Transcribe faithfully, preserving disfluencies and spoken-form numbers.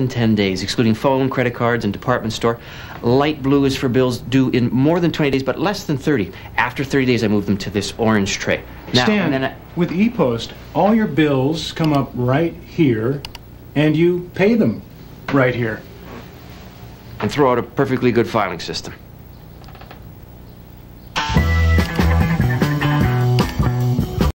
than ten days, excluding phone, credit cards, and department store. Light blue is for bills due in more than twenty days, but less than thirty. After thirty days, I move them to this orange tray. Now, Stan, and then I, with E-Post, all your bills come up right here, and you pay them right here. and throw out a perfectly good filing system.